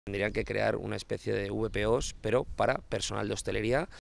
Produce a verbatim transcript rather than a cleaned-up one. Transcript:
Tendrían que crear una especie de V P Os, pero para personal de hostelería.